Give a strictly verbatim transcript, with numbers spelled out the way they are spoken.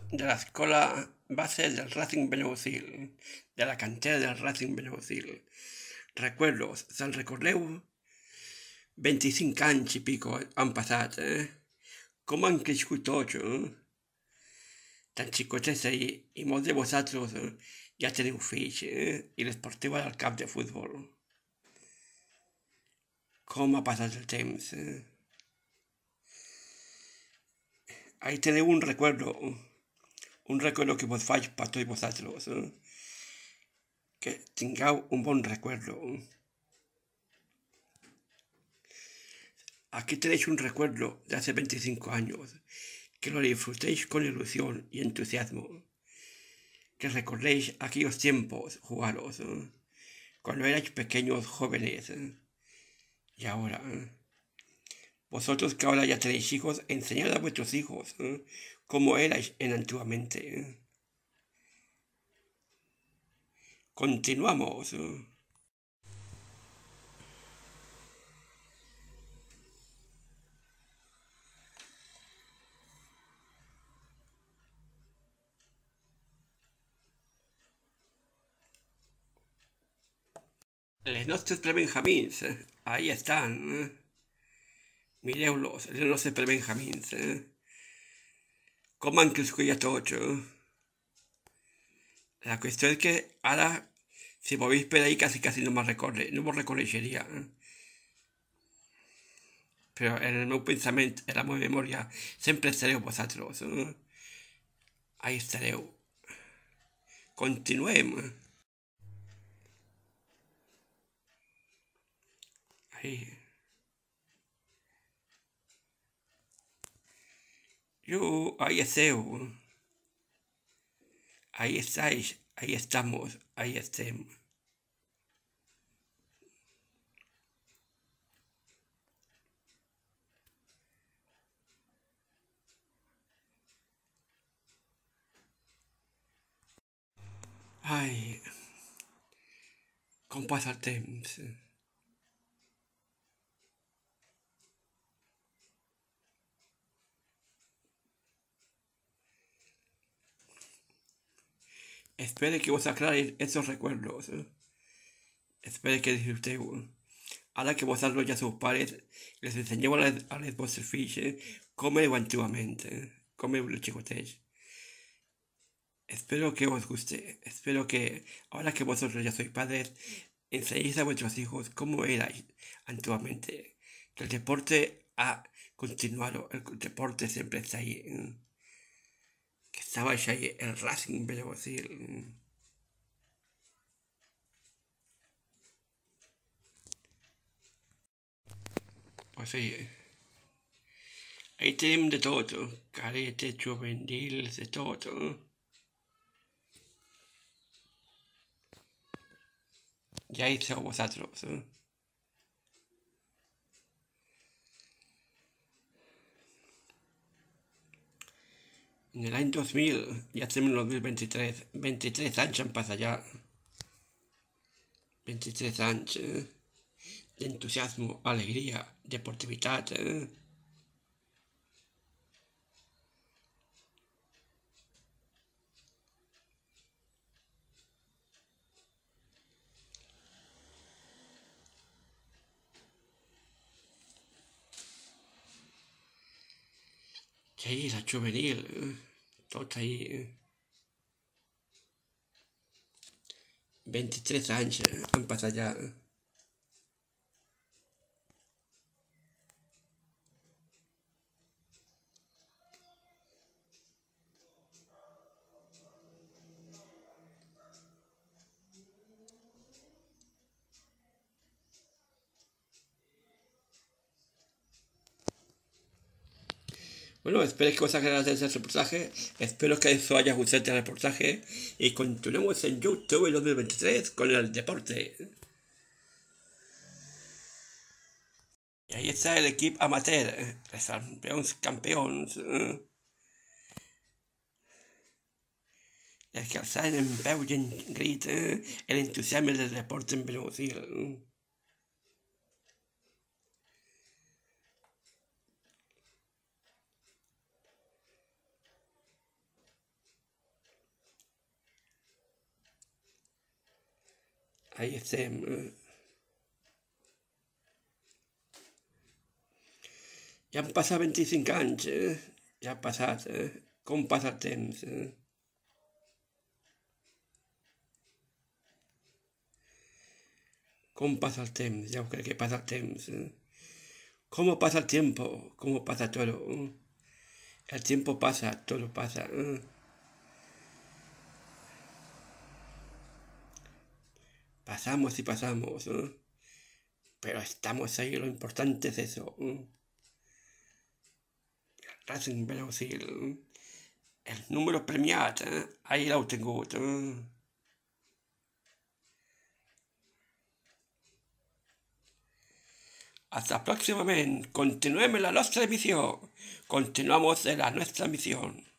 de la escuela base del Racing Benaguasil, de la cantera del Racing Benaguasil. Recuerdos, se'n recordeu? vint-i-cinc anys i pico han passat, eh? Com han crescut tots, eh? Tan xicotets ahí, i molts de vosaltres eh? ja teniu fills, eh? I les porteu al camp de futbol. Com ha passat el temps, eh? Ahí teniu un recuerdo, un recuerdo que vos faig per tots vosaltres, eh? Que tingueu un bon recuerdo. Aquí tenéis un recuerdo de hace veinticinco años, que lo disfrutéis con ilusión y entusiasmo, que recordéis aquellos tiempos jugados, ¿eh? Cuando erais pequeños jóvenes, ¿eh? Y ahora, ¿eh? Vosotros que ahora ya tenéis hijos, enseñad a vuestros hijos ¿eh? Cómo erais en antiguamente. ¿eh? Continuamos. ¿eh? Les nostres prebenjamins, ¿eh? Ahí están. ¿eh? Mireu-los, els nostres prebenjamins. ¿eh? Com han crescut ja tots. ¿eh? La cuestión es que ahora, si vos veis por ahí, casi casi no me recorre, no vos reconeixeria. ¿eh? Però en el meu pensament, en la meva memòria, sempre estareu vosaltres. ¿eh? Ahí estareu. Continuem. Ahí. Yo, ahí esteu. Ahí estáis, ahí estamos, ahí estemos. Ai, com passa el temps. Espero que vos aclaréis esos recuerdos. ¿eh? Espero que disfruteu. Ahora que vosotros ya sus padres, les enseñeu a les, a les vostres fills eh? com éreu antiguamente, eh? com éreu los chicotes. Espero que os guste. Espero que ahora que vosotros ya sois padres, enseñéis a vuestros hijos cómo erais antiguamente. Que el deporte ha continuado, el deporte siempre está ahí. ¿eh? Que estabais ahí, el Racing Benaguasil. ¿eh? Pues sí, eh? Ahí tenim de tot, eh? Caretes, juvenils, de tot. Eh? Ya hice a vosotros. ¿eh? En el año dos mil, ya estamos en el dos mil veintitrés, veintitrés anys han passat ja. veintitrés anys eh? d'entusiasmo, alegria, deportivitat. Eh? I ahí la juvenil, eh? tot ahí. Eh? veintitrés anys eh? han passat ja. Eh? Bueno, espero que os haya agradado este reportaje. Espero que os haya gustado este reportaje. Y continuemos en YouTube en dos mil veintitrés con el deporte. Y ahí está el equipo amateur. Los campeones, campeones. Eh? Els que alçaven en peu i en crit eh? l'entusiasme del deporte en Benaguasil. Eh? Ahí estem. Ja han passat vint-i-cinc anys, eh? Ja ha passat, eh? Com passa el temps, eh? ¿Cómo pasa el tiempo? Ya creo que pasa el tiempo. ¿Sí? ¿Cómo pasa el tiempo? ¿Cómo pasa todo? ¿Eh? El tiempo pasa, todo pasa. ¿Eh? Pasamos y pasamos. ¿Eh? Pero estamos ahí, lo importante es eso. ¿Eh? Racing Velocil. ¿Eh? El número premiat, eh? Ahí l'heu tingut. Eh? Hasta próximamente. Continuemos la nuestra misión. Continuamos en la nuestra misión.